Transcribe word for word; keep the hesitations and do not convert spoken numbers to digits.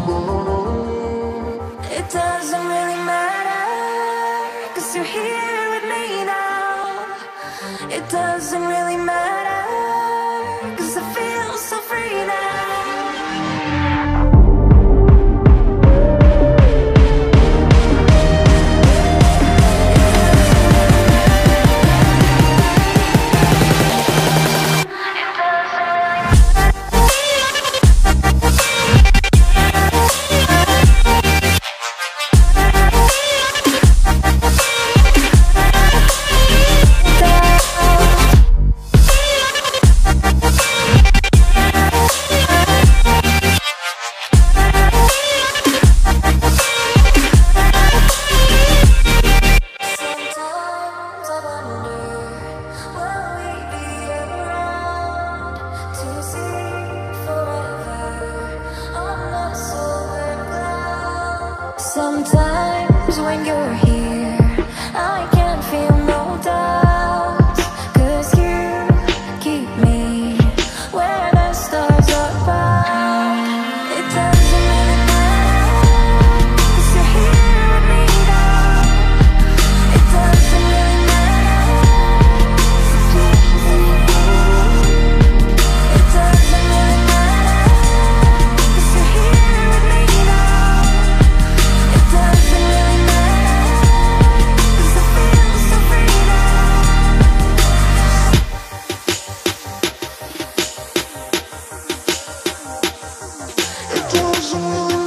It doesn't really matter, 'cause you're here with me now. It doesn't really matter, 'cause I feel so free now. Sometimes when you're here, I can't feel no doubts, 'cause you keep me where the stars are bound. It doesn't really matter, 'cause you're here with me now. It doesn't really matter. It doesn't really matter, 'cause you're here with me now. It doesn't really matter, 'cause I feel so free now. It doesn't really matter.